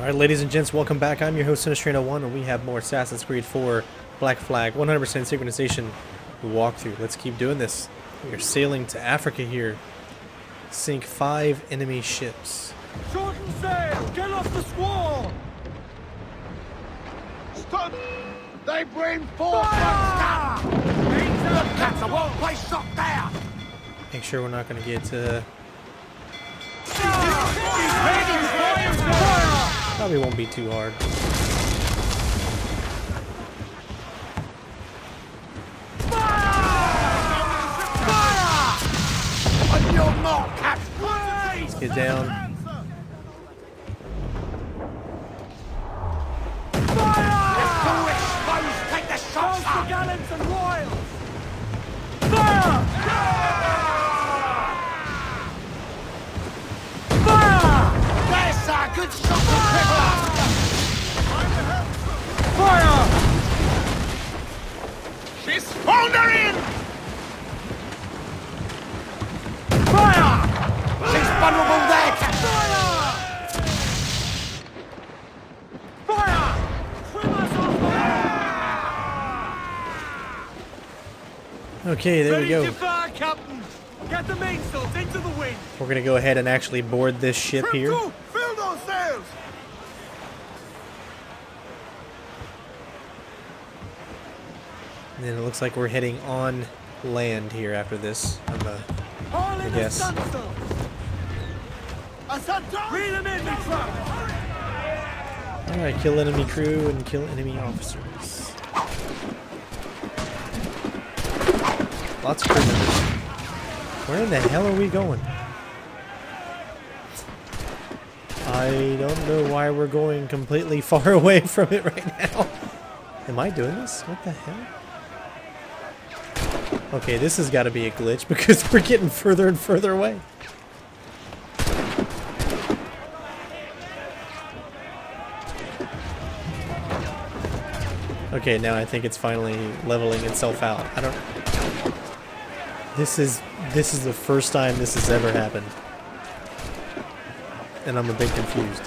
Alright, ladies and gents, welcome back. I'm your host, Sinistrino1, and we have more Assassin's Creed 4 Black Flag 100% synchronization walkthrough. Let's keep doing this. We are sailing to Africa here. Sink 5 enemy ships. Shorten sail! Get off the squall! Stop! They bring forth stop! The cats won't play shot down! Make sure we're not going to get probably won't be too hard. On your mark, cats! Let's get down. Take the shots up! Gallants and royals! Fire! There's a good shot for Trevor! Fire! She's foundering! Fire! She's vulnerable there, Captain! Fire! Trim us off the Okay, there we go. Ready to fire, Captain! Get the mainsails into the wind! We're going to go ahead and actually board this ship here. Fill those sails! And then it looks like we're heading on land here after this. All in the guess. stunsails! Reel them in, me truck! Alright, kill enemy crew and kill enemy officers. Lots of crew members. Where in the hell are we going? I don't know why we're going completely far away from it right now. Am I doing this? What the hell? Okay, this has got to be a glitch because we're getting further and further away. Okay, now I think it's finally leveling itself out. I don't... This is the first time this has ever happened. And I'm a bit confused.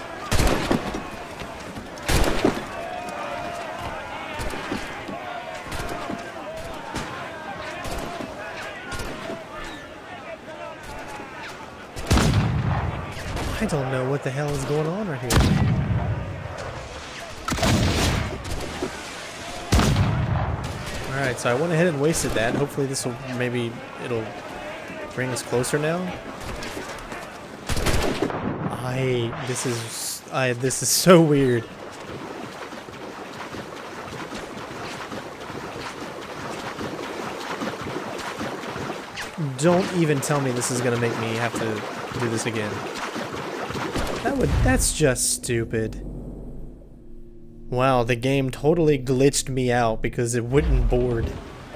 I don't know what the hell is going on right here. Alright, so I went ahead and wasted that. Hopefully this will, maybe it'll bring us closer now. This is so weird. Don't even tell me this is gonna make me have to do this again. That's just stupid. Wow, the game totally glitched me out because it wouldn't board.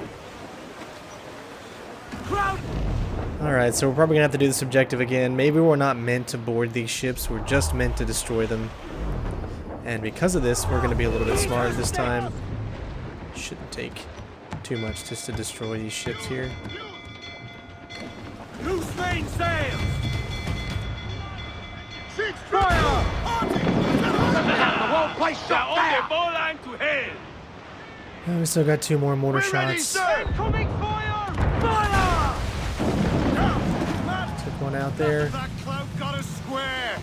Alright, so we're probably gonna have to do this objective again. Maybe we're not meant to board these ships, we're just meant to destroy them. And because of this, we're gonna be a little bit smarter this time. Shouldn't take too much just to destroy these ships here. Loose mainsails! Six fire! The whole place shot down! Bowline to hell! Oh, we still got 2 more mortar shots. Incoming fire! Fire! Took one out there. That cloud got us square!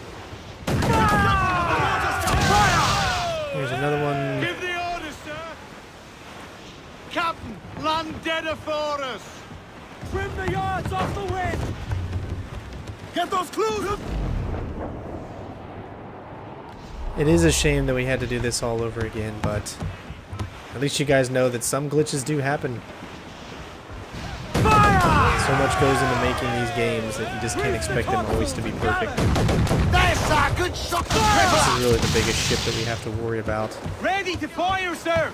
Fire! Here's another one. Give the orders, sir! Captain, land dead for us! Trim the yards off the wind! Get those clues! It is a shame that we had to do this all over again, but at least you guys know that some glitches do happen. Fire! So much goes into making these games that you just can't expect them always to be perfect. There's a good shot for This Trevor! is really the biggest ship that we have to worry about. Ready to fire, sir!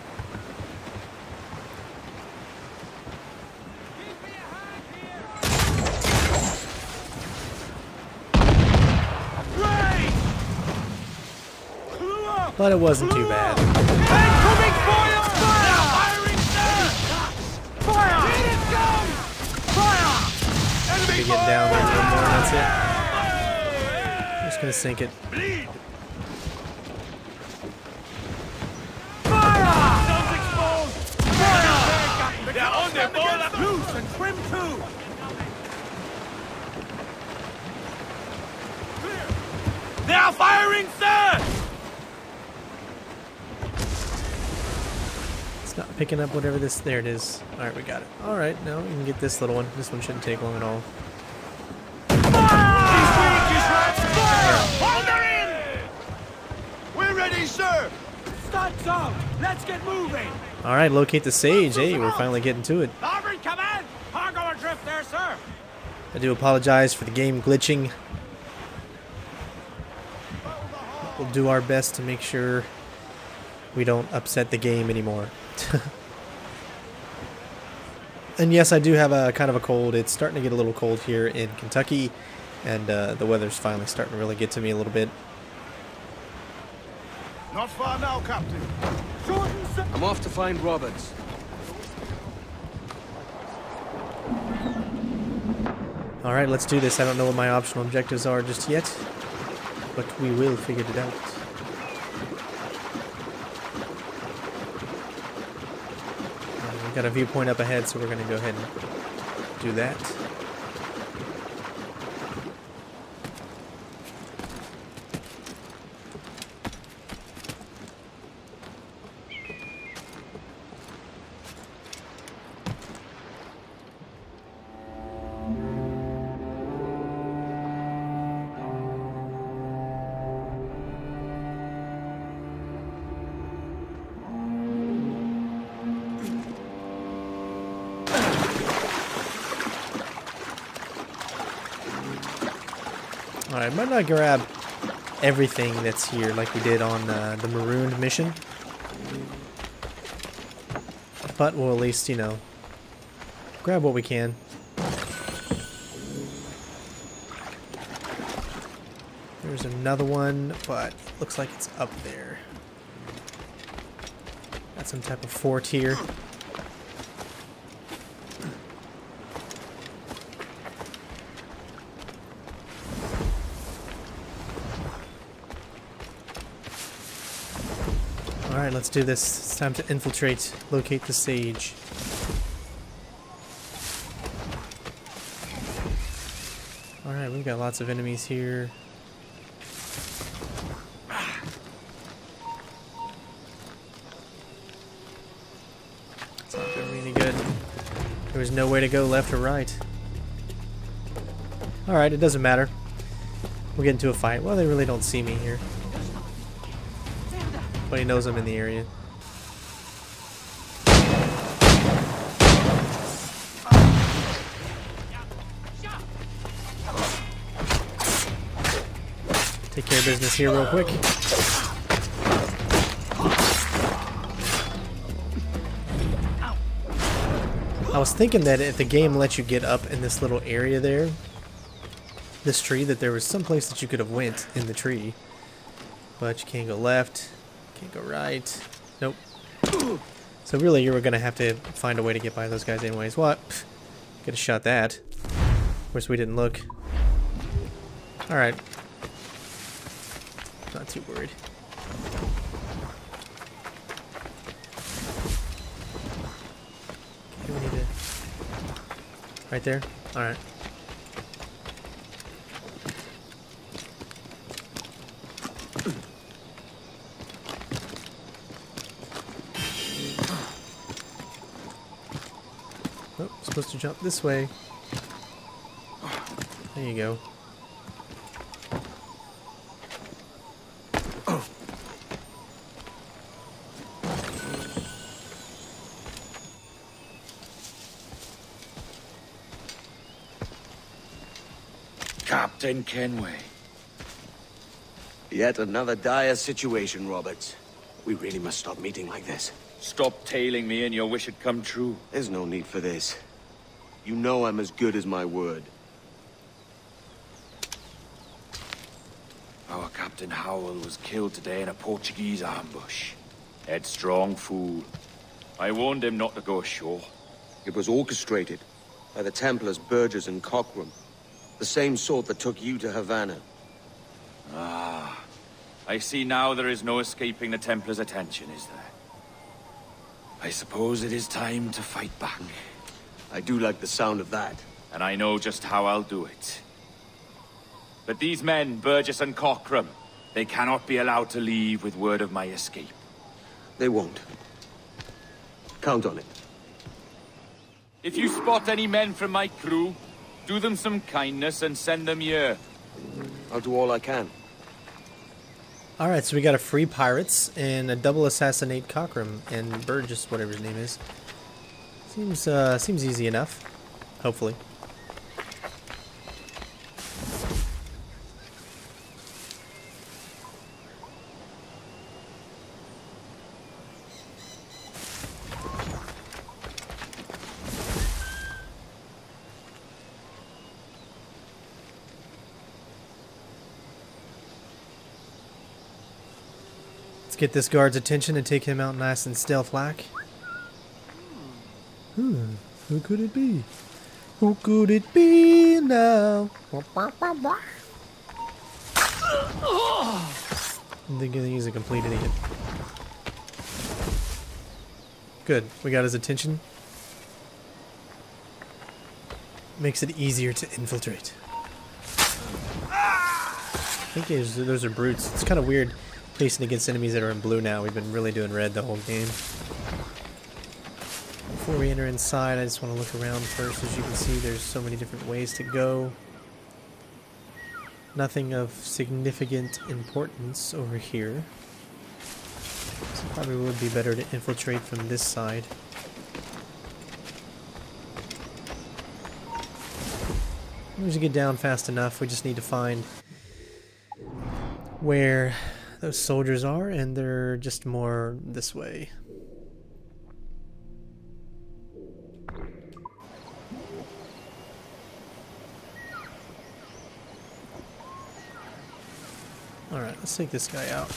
But it wasn't too bad. Incoming fire! Fire! Firing, sir! Fire! Let it go! Fire! Be getting down there a little more, and that's it. I'm just gonna sink it. Loose and trim too! They are firing, sir! It's not picking up whatever this... There it is. Alright, we got it. Alright, now we can get this little one. This one shouldn't take long at all. Hold her in! We're ready, sir! Studs out! Let's get moving! Alright, locate the sage. Hey, we're finally getting to it. Starboard command! Cargo adrift there, sir! I do apologize for the game glitching. We'll do our best to make sure we don't upset the game anymore. And yes, I do have a kind of a cold. It's starting to get a little cold here in Kentucky, and the weather's finally starting to really get to me a little bit. Not far now, Captain. I'm off to find Roberts. Alright, let's do this. I don't know what my optional objectives are just yet, but we will figure it out. We got a viewpoint up ahead, so we're going to go ahead and do that. Alright, might not grab everything that's here like we did on the Marooned mission. But we'll at least, you know, grab what we can. There's another one, but looks like it's up there. Got some type of fort here. Alright, let's do this. It's time to infiltrate, locate the sage. Alright, we've got lots of enemies here. It's not doing any good. There was no way to go left or right. Alright, it doesn't matter. We'll get into a fight. Well, they really don't see me here. But he knows I'm in the area. Take care of business here real quick. I was thinking that if the game lets you get up in this little area there, this tree, that there was some place that you could have went in the tree. But you can't go left. Can't go right. Nope. So really, you were going to have to find a way to get by those guys anyways. What? Could have shot that. Of course, we didn't look. Alright. Not too worried. Okay, we need to... Right there? Alright. Oh, supposed to jump this way. There you go. Captain Kenway. Yet another dire situation, Roberts. We really must stop meeting like this. Stop tailing me and your wish had come true. There's no need for this. You know I'm as good as my word. Our Captain Howell was killed today in a Portuguese ambush. Headstrong fool. I warned him not to go ashore. It was orchestrated by the Templars Burgess and Cockram. The same sort that took you to Havana. Ah. I see now there is no escaping the Templars' attention, is there? I suppose it is time to fight back. I do like the sound of that. And I know just how I'll do it. But these men, Burgess and Cockram, they cannot be allowed to leave with word of my escape. They won't. Count on it. If you spot any men from my crew, do them some kindness and send them here. I'll do all I can. Alright, so we got a free pirates and a double assassinate Cockram and Burgess, whatever his name is. Seems easy enough. Hopefully. Let's get this guard's attention and take him out nice and stealth-like. Who could it be? Who could it be now? I'm thinking he's a complete idiot. Good, we got his attention. Makes it easier to infiltrate. I think those are brutes. It's kind of weird facing against enemies that are in blue now. We've been really doing red the whole game. Before we enter inside, I just want to look around first. As you can see, there's so many different ways to go. Nothing of significant importance over here. So probably would be better to infiltrate from this side. Once you get down fast enough, we just need to find where those soldiers are, and they're just more this way. Alright, let's take this guy out.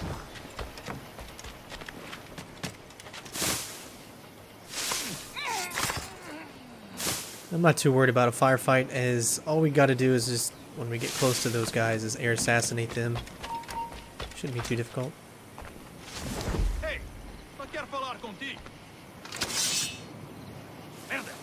I'm not too worried about a firefight, as all we gotta do is just, when we get close to those guys, is air assassinate them. Shouldn't be too difficult. Hey, não quero falar contigo. Merda.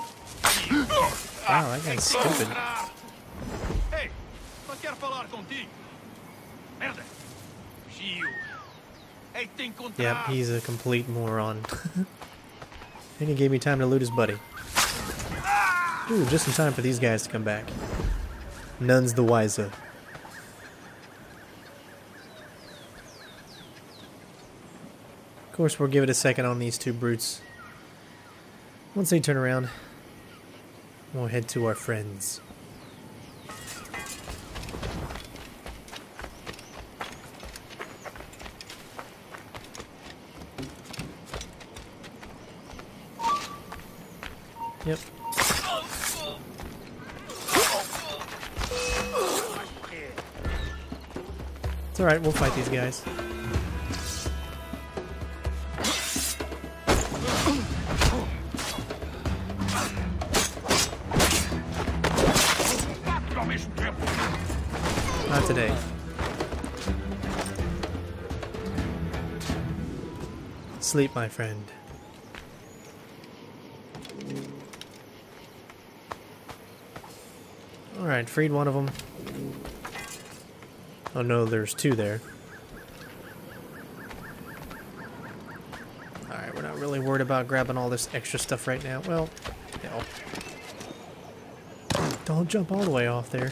Wow, that guy's stupid. Hey, não quero falar contigo. Merda. Gio. Hey, te encontrar. Yep, he's a complete moron. And he gave me time to loot his buddy. Ooh, just in time for these guys to come back. None's the wiser. Of course, we'll give it a second on these two brutes. Once they turn around, we'll head to our friends. Yep. It's alright, we'll fight these guys. Not today. Sleep, my friend. Alright, freed one of them. Oh no, there's two there. Alright, we're not really worried about grabbing all this extra stuff right now. Well, hell. Don't jump all the way off there.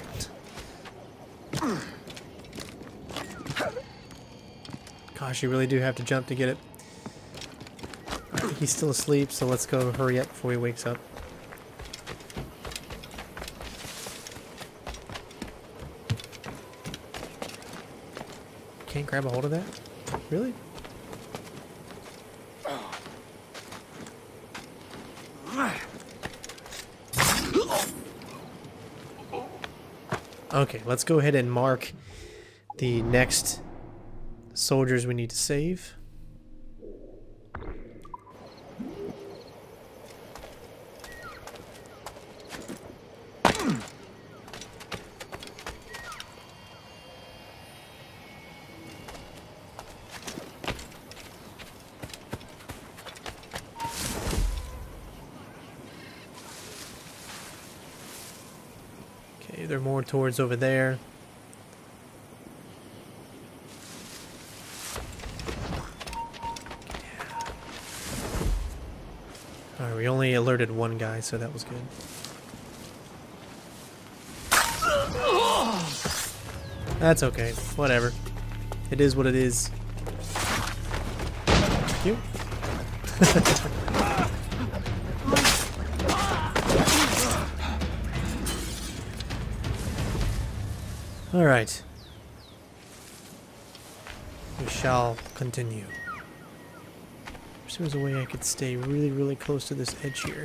Gosh, you really do have to jump to get it. Alright, he's still asleep, so let's go hurry up before he wakes up. Can't grab a hold of that? Really? Okay, let's go ahead and mark the next soldiers we need to save. they're more towards over there. Alright, we only alerted one guy, so that was good. That's okay. Whatever. It is what it is. Thank you. Alright. We shall continue. Wish there was a way I could stay really, really close to this edge here.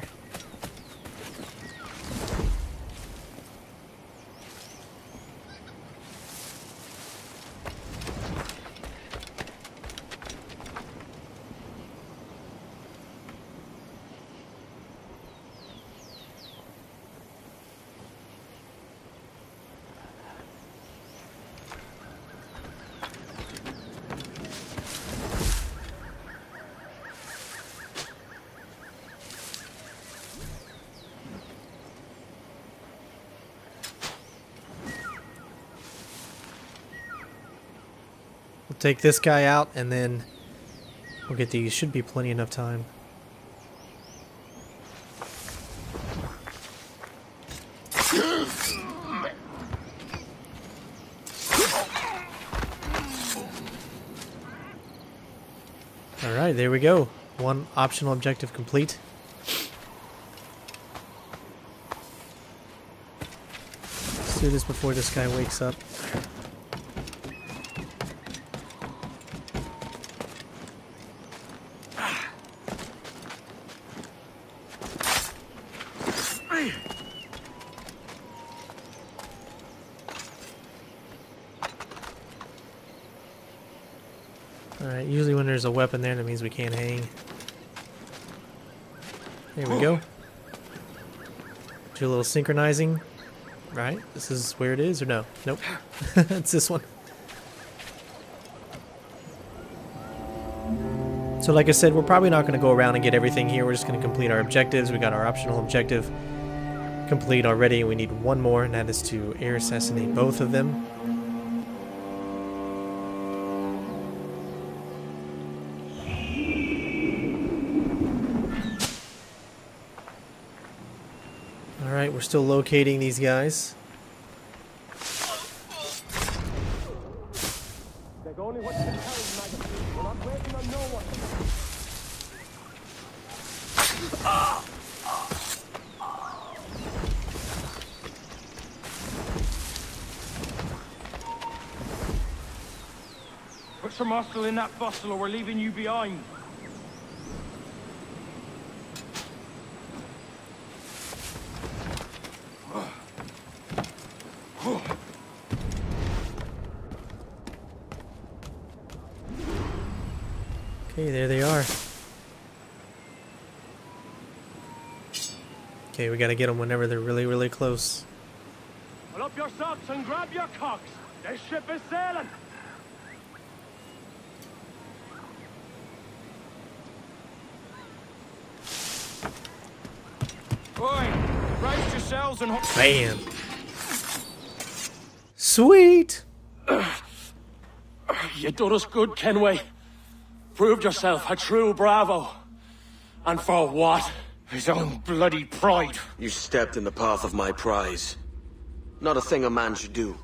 We'll take this guy out and then we'll get these. Should be plenty enough time. Alright, there we go. One optional objective complete. Let's do this before this guy wakes up. Alright, usually when there's a weapon there, that means we can't hang. There we go. Do a little synchronizing. Right? This is where it is, or no? Nope. It's this one. So like I said, we're probably not going to go around and get everything here. We're just going to complete our objectives. We got our optional objective complete already. We need one more, and that is to air assassinate both of them. Alright, we're still locating these guys. Put some muscle in that bustle or we're leaving you behind. Okay, there they are. Okay, we gotta get them whenever they're really, really close. Pull up your socks and grab your cocks. This ship is sailing. Oi, brace yourselves and Bam! Sweet! You done us good, Kenway. Proved yourself a true bravo. And for what? His own bloody pride. You stepped in the path of my prize. Not a thing a man should do.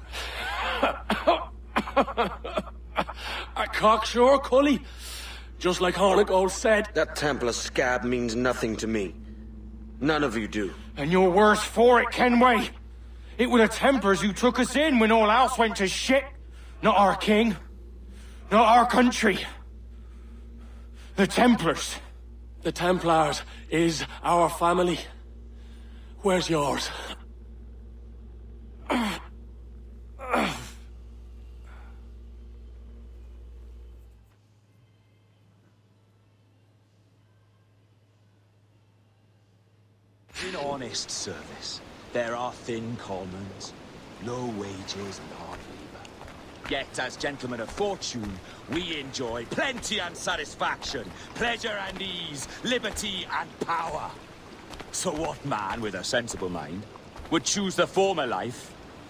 A cocksure, Cully. Just like Hornigold said. That Templar scab means nothing to me. None of you do. And you're worse for it, Kenway. It were the Templars who took us in when all else went to shit. Not our king. Not our country. The Templars. The Templars is our family. Where's yours? In honest service, there are thin commons, low wages and hard labor. Yet, as gentlemen of fortune, we enjoy plenty and satisfaction, pleasure and ease, liberty and power. So what man with a sensible mind would choose the former life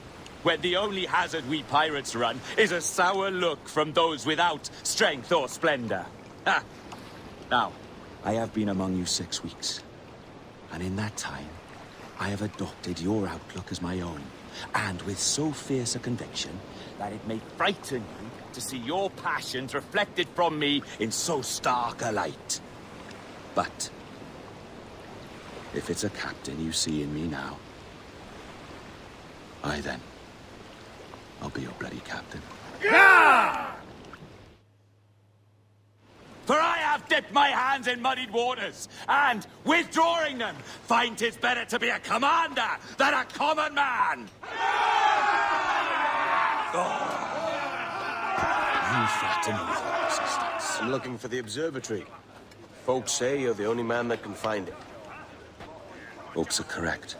when the only hazard we pirates run is a sour look from those without strength or splendor. Ha! Now, I have been among you 6 weeks, and in that time, I have adopted your outlook as my own, and with so fierce a conviction that it may frighten you to see your passions reflected from me in so stark a light. But if it's a captain you see in me now, then, I'll be your bloody captain. Yeah! For I have dipped my hands in muddied waters, and, withdrawing them, find 'tis better to be a commander than a common man! You flatter me with your persistence. I'm looking for the observatory. Folks say you're the only man that can find it. Folks are correct.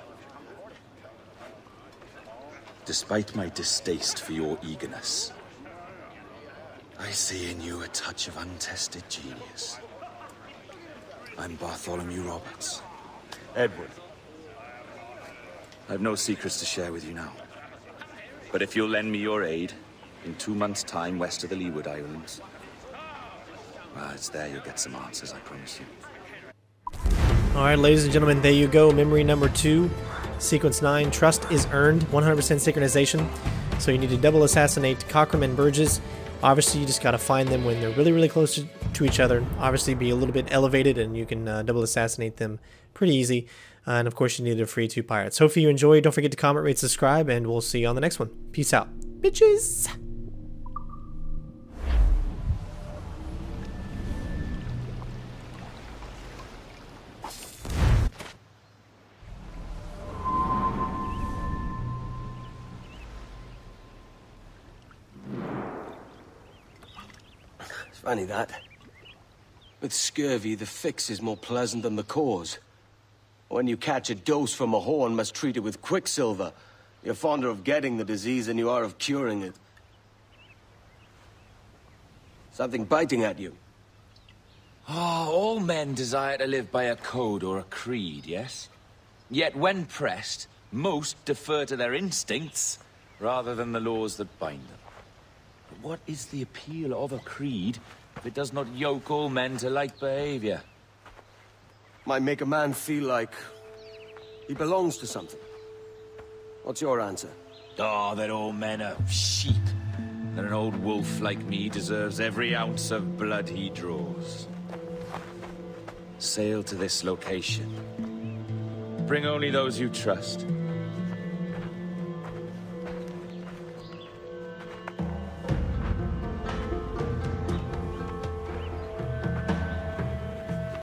Despite my distaste for your eagerness, I see in you a touch of untested genius. I'm Bartholomew Roberts. Edward. I've no secrets to share with you now. But if you'll lend me your aid, in 2 months' time west of the Leeward Islands, well, it's there you'll get some answers, I promise you. Alright, ladies and gentlemen, there you go. Memory number 2, sequence 9. Trust is earned, 100% synchronization. So you need to double assassinate Cockrum and Burgess. Obviously, you just gotta find them when they're really, really close to each other. Obviously, be a little bit elevated, and you can double assassinate them pretty easy. And of course, you need to free 2 pirates. Hopefully you enjoyed. Don't forget to comment, rate, subscribe, and we'll see you on the next one. Peace out, bitches! Funny that. With scurvy, the fix is more pleasant than the cause. When you catch a dose from a horn, must treat it with quicksilver. You're fonder of getting the disease than you are of curing it. Something biting at you. All men desire to live by a code or a creed, yes? Yet when pressed, most defer to their instincts rather than the laws that bind them. But what is the appeal of a creed if it does not yoke all men to like behavior? Might make a man feel like he belongs to something. What's your answer? Oh, that all men are sheep. That an old wolf like me deserves every ounce of blood he draws. Sail to this location. Bring only those you trust.